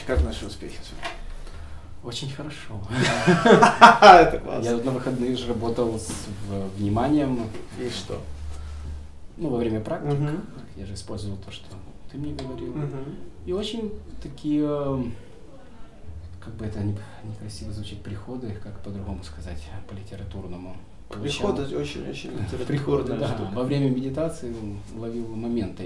Как наши успехи? Очень хорошо. Это классно. Я на выходные же работал с вниманием. И что? Ну, во время практик. Я же использовал то, что ты мне говорил. И очень такие, как бы это некрасиво звучит, приходы, как по-другому сказать, по-литературному. Приходы очень приходы, да. Во время медитации ловил моменты.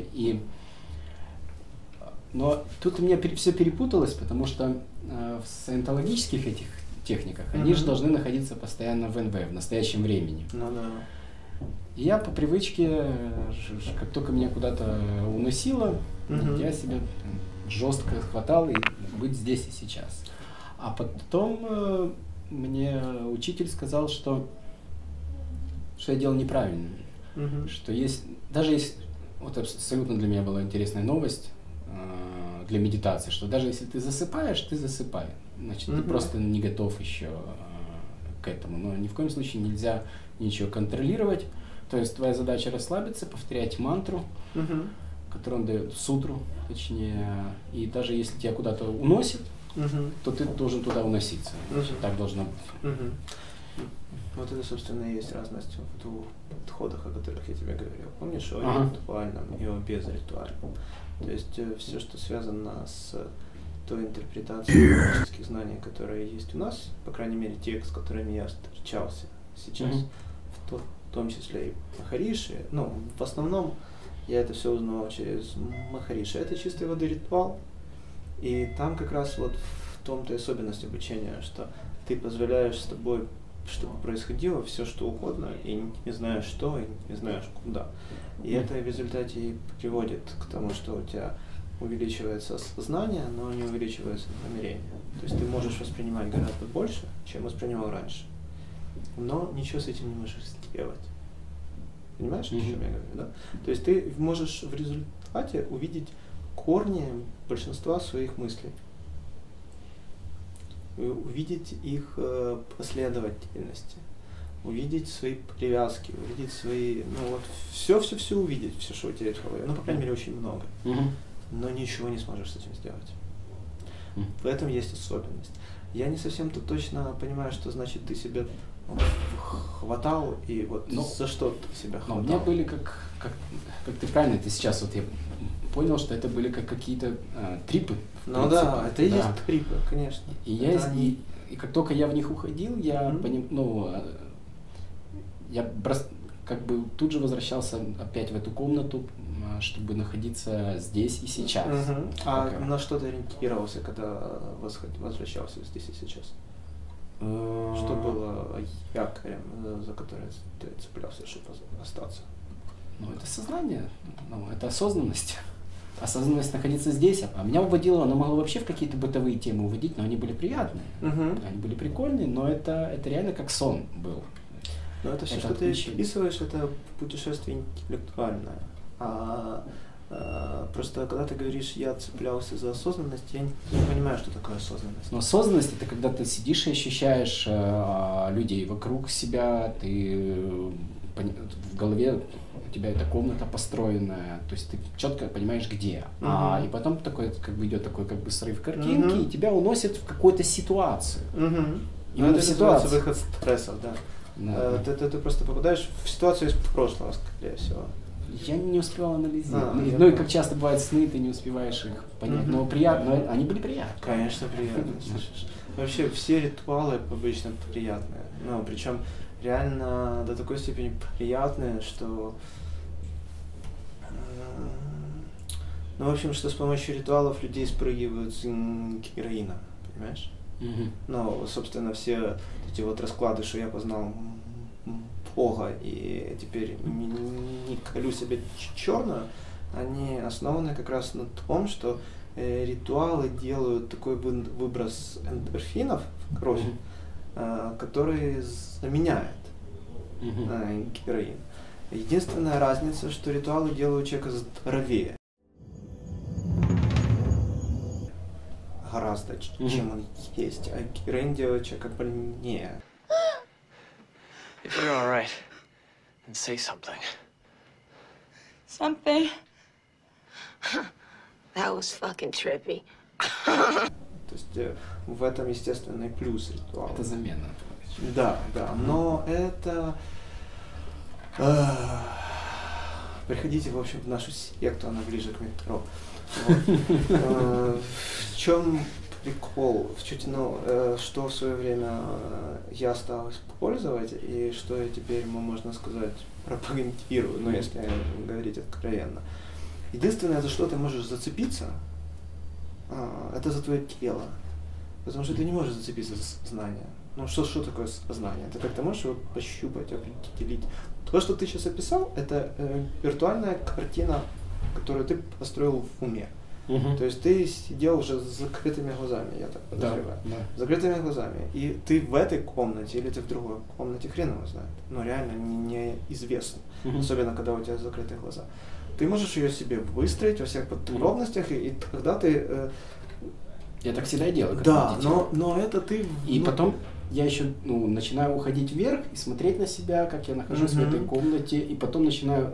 Но тут у меня все перепуталось, потому что в саентологических этих техниках они же должны находиться постоянно в НВ, в настоящем времени. Ну да. И я по привычке, как только меня куда-то уносило, я себя жестко хватал и быть здесь и сейчас. А потом мне учитель сказал, что я делал неправильно. Что есть, даже есть, вот абсолютно для меня была интересная новость для медитации, что даже если ты засыпаешь, ты засыпай. Значит, ты просто не готов еще к этому. Но ни в коем случае нельзя ничего контролировать. То есть твоя задача расслабиться, повторять мантру, которую он дает, сутру, точнее. И даже если тебя куда-то уносит, то ты должен туда уноситься. Так должно быть. Вот это, собственно, и есть разность в подходах, о которых я тебе говорил. Помнишь, о ритуальном и о безритуальном? То есть все, что связано с той интерпретацией магических знаний, которые есть у нас, по крайней мере, те, с которыми я встречался сейчас, в том числе и Махариши, ну, в основном я это все узнавал через Махариши. Это чистой воды ритуал, и там как раз вот в том-то и особенность обучения, что ты позволяешь с тобой, чтобы происходило все, что угодно, и не знаешь что, и не знаешь куда. И это в результате и приводит к тому, что у тебя увеличивается знание, но не увеличивается намерение. То есть ты можешь воспринимать гораздо больше, чем воспринимал раньше. Но ничего с этим не можешь сделать. Понимаешь, о чем я говорю? Да? То есть ты можешь в результате увидеть корни большинства своих мыслей. Увидеть их последовательности, увидеть свои привязки, увидеть свои, ну вот все увидеть, все, что у тебя есть в голове, ну, по крайней мере, очень много, но ничего не сможешь с этим сделать. В этом есть особенность. Я не совсем тут точно понимаю, что значит ты себя хватал, и вот за что ты себя хватал. У меня были как ты правильно, ты сейчас вот я понял, что это были как какие-то трипы. Ну да, это и есть трипы, конечно. И как только я в них уходил, я как бы тут же возвращался опять в эту комнату, чтобы находиться здесь и сейчас. А на что ты ориентировался, когда возвращался здесь и сейчас? Что было якорем, за который ты цеплялся, чтобы остаться? Ну, это сознание, это осознанность. Осознанность находиться здесь. А меня уводило, оно могло вообще в какие-то бытовые темы уводить, но они были приятные. Они были прикольные, но это реально как сон был. Но это все, что ты описываешь, это путешествие интеллектуальное. Просто когда ты говоришь, я цеплялся за осознанность, я не понимаю, что такое осознанность. Но осознанность — это когда ты сидишь и ощущаешь людей вокруг себя, ты в голове у тебя эта комната построенная, то есть ты четко понимаешь, где. И потом такой, как бы идет такой как бы срыв картинки, и тебя уносит в какую-то ситуацию. Именно это ситуация, выход стрессов, да. Ты просто попадаешь в ситуацию из прошлого, скорее всего. Я не успевал анализировать. Ну и как часто бывает сны, ты не успеваешь их понять. Но приятно, они были приятные. Конечно, приятные. Вообще все ритуалы обычно приятные. Ну, причем реально до такой степени приятные, что ну, в общем, что с помощью ритуалов людей спрыгивают с героина, понимаешь? Ну, собственно, все эти вот расклады, что я познал Бога и теперь не колю себе черную, они основаны как раз на том, что ритуалы делают такой выброс эндорфинов в кровь, который заменяет героин. Единственная разница, что ритуалы делают человека здоровее. Гораздо, чем он есть, а героин делает человека больнее. If you're all right, then say something. Something? That was fucking trippy. есть в этом естественный плюс ритуала. Это замена. Да, но это... Приходите, в общем, в нашу секту, она ближе к метро. В чем прикол? Что в свое время я стал использовать и что я теперь, можно сказать, пропагандирую, если говорить откровенно. Единственное, за что ты можешь зацепиться, это за твое тело. Потому что ты не можешь зацепиться за знания. Что такое знание? Это как ты можешь его пощупать, определить. То, что ты сейчас описал, это виртуальная картина, которую ты построил в уме. То есть ты сидел уже с закрытыми глазами, я так подозреваю. Да. С закрытыми глазами. И ты в этой комнате или ты в другой комнате, хрен его знает. Реально неизвестно. Особенно, когда у тебя закрытые глаза. Ты можешь ее себе выстроить во всех подробностях, и тогда ты... Я так всегда и делаю. Да, но это ты... И потом я еще начинаю уходить вверх и смотреть на себя, как я нахожусь в этой комнате, и потом начинаю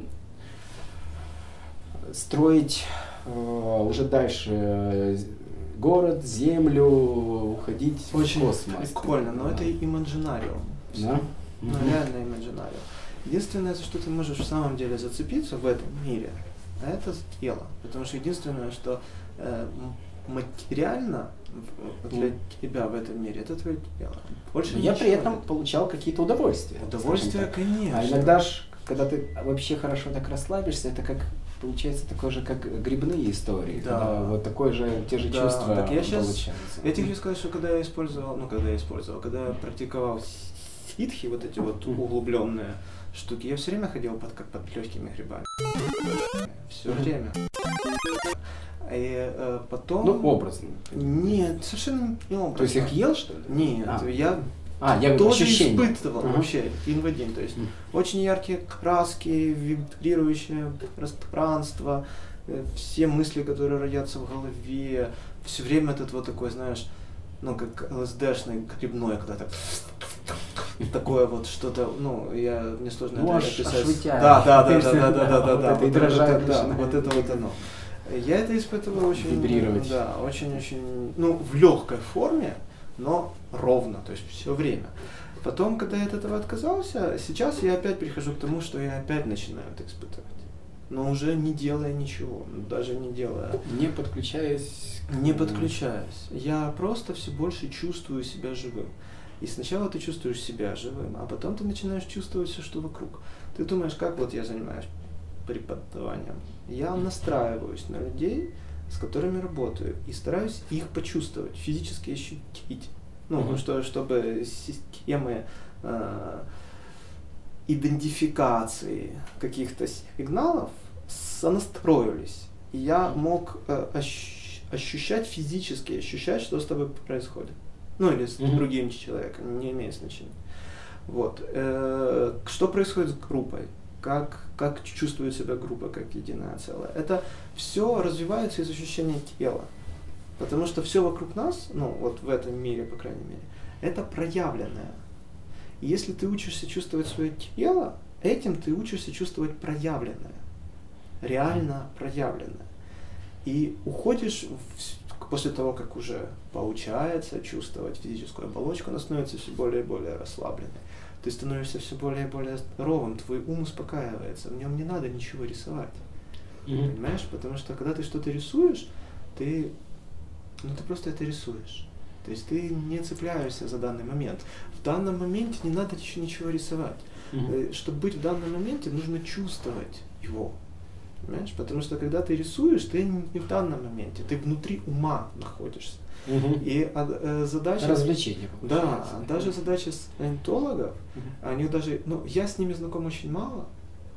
строить уже дальше город, землю, уходить в космос. Очень прикольно, но это имаджинариум. Да? Реально имаджинариум. Единственное, за что ты можешь в самом деле зацепиться в этом мире, это тело. Потому что единственное, что материально для тебя в этом мире, это твое тело. Больше я при этом получал какие-то удовольствия. Удовольствия, конечно. А иногда когда ты вообще хорошо так расслабишься, это как получается такое же, как грибные истории. Да. Когда вот такое же, те же чувства так я получаются. Я тебе хочу сказать, что когда я практиковал ситхи, вот эти вот углубленные штуки, я все время ходил под легкими грибами. Все время. И потом... образно. Нет, совершенно не образно. То есть их ел, что ли? Нет, я тоже испытывал вообще один в один. То есть очень яркие краски, вибрирующее пространство, все мысли, которые родятся в голове, все время этот вот такой, знаешь, как ЛСДшный грибной, когда так... Такое вот что-то, мне сложно это описать. Да. И дрожать. Вот это вот оно. Я это испытывал очень... Вибрировать. Да, очень-очень... в легкой форме, но ровно, то есть все время. Потом, когда я от этого отказался, сейчас я опять прихожу к тому, что я опять начинаю это испытывать. Но уже не делая ничего, даже не делая... Не подключаясь... Не подключаясь. Я просто все больше чувствую себя живым. И сначала ты чувствуешь себя живым, а потом ты начинаешь чувствовать все, что вокруг. Ты думаешь, как вот я занимаюсь преподаванием. Я настраиваюсь на людей, с которыми работаю, и стараюсь их почувствовать, физически ощутить. Чтобы системы идентификации каких-то сигналов сонастроились. И я мог ощущать физически, что с тобой происходит. Или с другим человеком, не имеет значения. Вот. Что происходит с группой? Как чувствует себя группа как единое целое? Это все развивается из ощущения тела. Потому что все вокруг нас, вот в этом мире, по крайней мере, это проявленное. И если ты учишься чувствовать свое тело, этим ты учишься чувствовать проявленное. Реально проявленное. И уходишь после того, как уже получается чувствовать физическую оболочку, она становится все более и более расслабленной. Ты становишься все более и более здоровым, твой ум успокаивается, в нем не надо ничего рисовать. Понимаешь? Потому что когда ты что-то рисуешь, ты просто это рисуешь. То есть ты не цепляешься за данный момент. В данном моменте не надо еще ничего рисовать. Чтобы быть в данном моменте, нужно чувствовать его. Понимаешь? Потому что когда ты рисуешь, ты не в данном моменте, ты внутри ума находишься. И задача... Развлечение. Да, даже задача саентологов, они даже... я с ними знаком очень мало,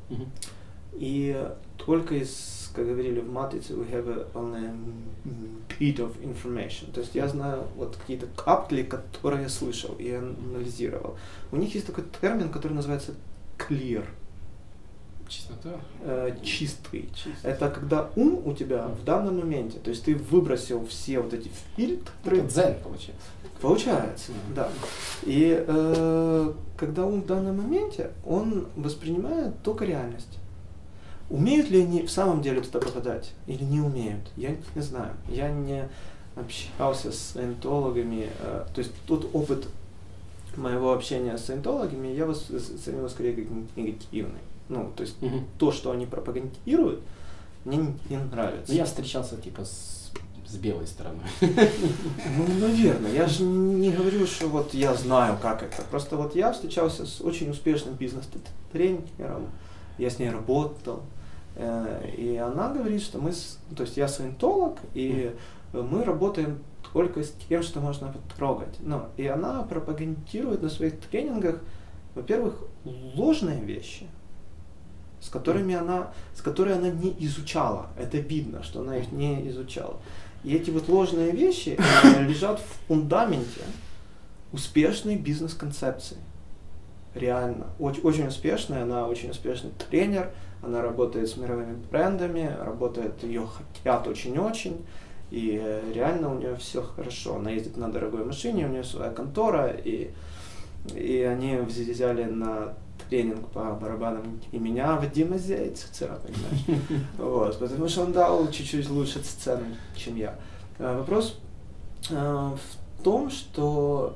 и только из, как говорили в матрице, we have only a bit of information. То есть я знаю вот какие-то капли, которые я слышал и анализировал. У них есть такой термин, который называется clear. Чистота? Чистый. Это когда ум у тебя в данном моменте, то есть ты выбросил все вот эти фильтры. Это дзен получается. Получается, да. И когда ум в данном моменте, он воспринимает только реальность. Умеют ли они в самом деле туда попадать или не умеют? Я не знаю. Я не общался с саентологами, то есть тот опыт моего общения с саентологами я оцениваю скорее как негативный. Ну, то есть то, что они пропагандируют, мне не нравится. Я встречался типа с белой стороной. Ну, наверное. Я же не говорю, что вот я знаю, как это. Просто вот я встречался с очень успешным бизнес-тренером, я с ней работал, и она говорит, что то есть я саентолог, и мы работаем только с тем, что можно потрогать. И она пропагандирует на своих тренингах, во-первых, ложные вещи, с которыми она не изучала. Это видно, что она их не изучала. И эти вот ложные вещи лежат в фундаменте успешной бизнес-концепции. Реально. Очень успешная, она очень успешный тренер, она работает с мировыми брендами, ее хотят очень-очень, и реально у нее все хорошо. Она ездит на дорогой машине, у нее своя контора, и они взяли на тренинг по барабанам и меня, Вадима Зейцера, понимаешь? Вот, потому что он дал чуть-чуть лучше цену, чем я. Вопрос в том, что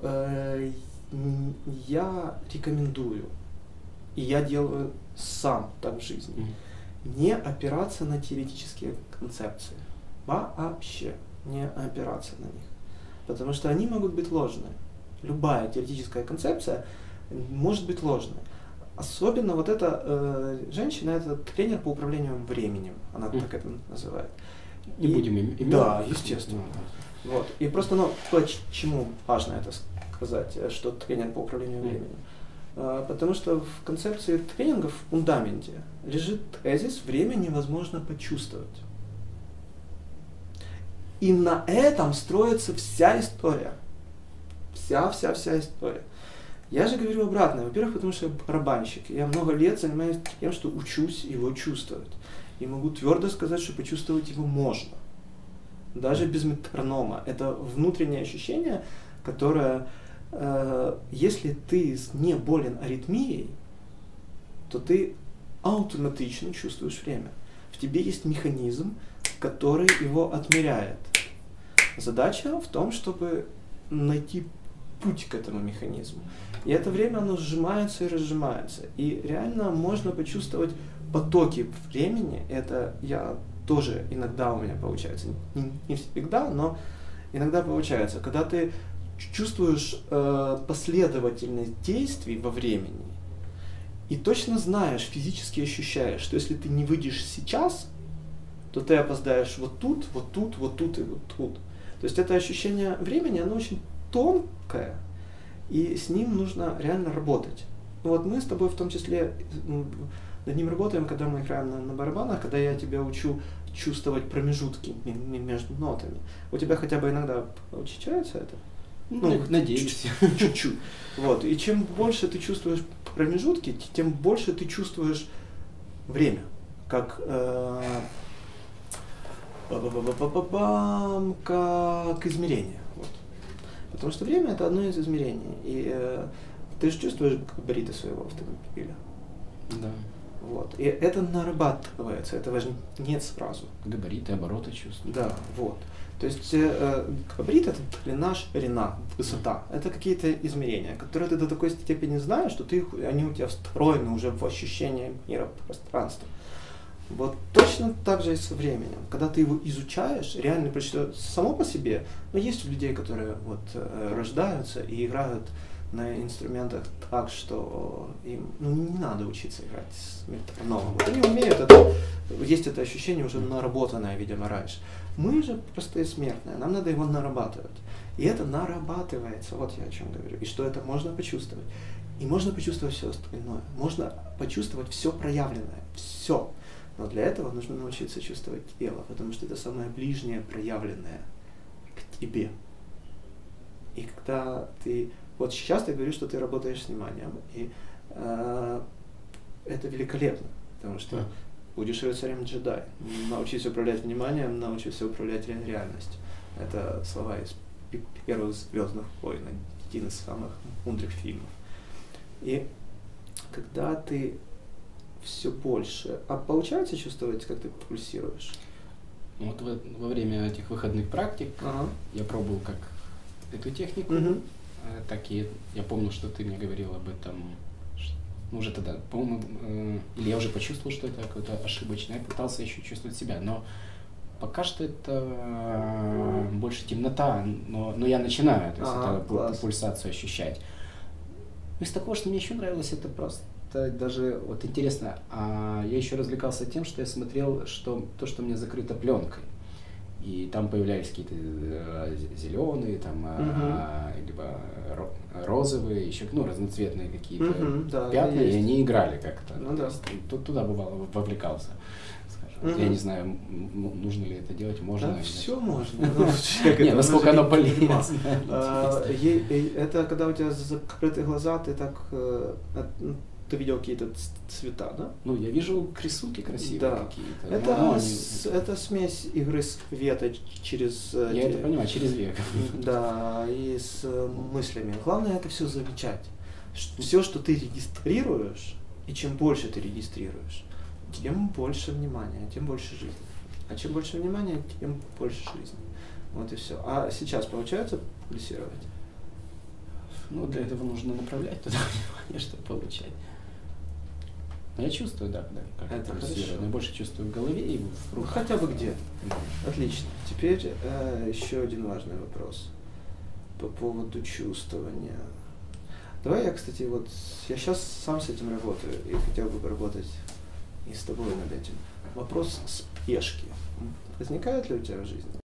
я рекомендую, и я делаю сам так в жизни, не опираться на теоретические концепции. Вообще не опираться на них. Потому что они могут быть ложные. Любая теоретическая концепция может быть ложной. Особенно вот эта женщина, это тренер по управлению временем, она так это называет. Не будем иметь. Да, естественно. Вот. И просто, почему важно это сказать, что тренер по управлению временем? Потому что в концепции тренингов в фундаменте лежит тезис «время невозможно почувствовать». И на этом строится вся история. Вся история. Я же говорю обратно. Во-первых, потому что я барабанщик. Я много лет занимаюсь тем, что учусь его чувствовать. И могу твердо сказать, что почувствовать его можно. Даже без метронома. Это внутреннее ощущение, которое, если ты не болен аритмией, то ты автоматично чувствуешь время. В тебе есть механизм, который его отмеряет. Задача в том, чтобы найти путь к этому механизму. И это время, оно сжимается и разжимается. И реально можно почувствовать потоки времени. Это я тоже иногда у меня получается. Не всегда, но иногда получается. Когда ты чувствуешь последовательность действий во времени и точно знаешь, физически ощущаешь, что если ты не выйдешь сейчас, то ты опоздаешь вот тут, вот тут, вот тут и вот тут. То есть это ощущение времени, оно очень тонкое, и с ним нужно реально работать. Вот мы с тобой в том числе над ним работаем, когда мы играем на барабанах, когда я тебя учу чувствовать промежутки между нотами. У тебя хотя бы иногда получается это? Надеюсь. Чуть-чуть. Вот. И чем больше ты чувствуешь промежутки, тем больше ты чувствуешь время. Как измерение. Вот. Потому что время это одно из измерений. И ты же чувствуешь габариты своего автомобиля. Да. Вот. И это нарабатывается, этого же нет сразу. Габариты, обороты чувствуют. Да, вот. То есть габарит это длина, ширина, высота. Это какие-то измерения, которые ты до такой степени знаешь, что они у тебя встроены уже в ощущение мира, пространства. Вот точно так же и со временем. Когда ты его изучаешь, реально, причем само по себе, есть людей, которые вот рождаются и играют на инструментах так, что им не надо учиться играть с метрономом. Вот они умеют это, есть это ощущение уже наработанное, видимо, раньше. Мы же простые смертные, нам надо его нарабатывать. И это нарабатывается, вот я о чем говорю. И что это можно почувствовать. И можно почувствовать все остальное. Можно почувствовать все проявленное, все. Но для этого нужно научиться чувствовать тело, потому что это самое ближнее проявленное к тебе. И когда ты... Вот сейчас ты говоришь, что ты работаешь с вниманием, и это великолепно, потому что будешь рыцарем джедай. Научись управлять вниманием, научись управлять реальностью. Это слова из первых «Звездных войн», один из самых мудрых фильмов. И когда ты все больше... А получается чувствовать, как ты пульсируешь? Вот во время этих выходных практик я пробовал как эту технику, так и я помню, что ты мне говорил об этом, ну, уже тогда, по-моему, или я уже почувствовал, что это какое-то ошибочное, я пытался еще чувствовать себя, но пока что это больше темнота, но я начинаю, то есть это пульсацию ощущать. Из такого, что мне еще нравилось, это просто даже, вот интересно, я еще развлекался тем, что я смотрел, то, что у меня закрыто пленкой. И там появлялись какие-то зеленые, там, либо розовые, еще, ну, разноцветные какие-то пятна, и они играли как-то. Ну, да. Туда бывало, вовлекался. Я не знаю, нужно ли это делать, можно. Да, все можно. Не, насколько оно полезно. Это когда у тебя закрыты глаза, ты так, ты видел какие-то цвета, да? Ну, я вижу рисунки красивые какие-то. Это смесь игры света через... Я это понимаю, через век. Да, и с мыслями. Главное это все замечать. Все, что ты регистрируешь, и чем больше ты регистрируешь, тем больше внимания, тем больше жизни. А чем больше внимания, тем больше жизни. Вот и все. А сейчас получается пульсировать? Ну, для этого нужно направлять туда внимание, чтобы получать. Но я чувствую, да, как это пульсирует. Но я больше чувствую в голове и в руках. Хотя бы где-то. Отлично. Теперь еще один важный вопрос по поводу чувствования. Давай я, кстати, я сейчас сам с этим работаю и хотел бы поработать и с тобой над этим. Вопрос спешки. Возникает ли у тебя в жизни?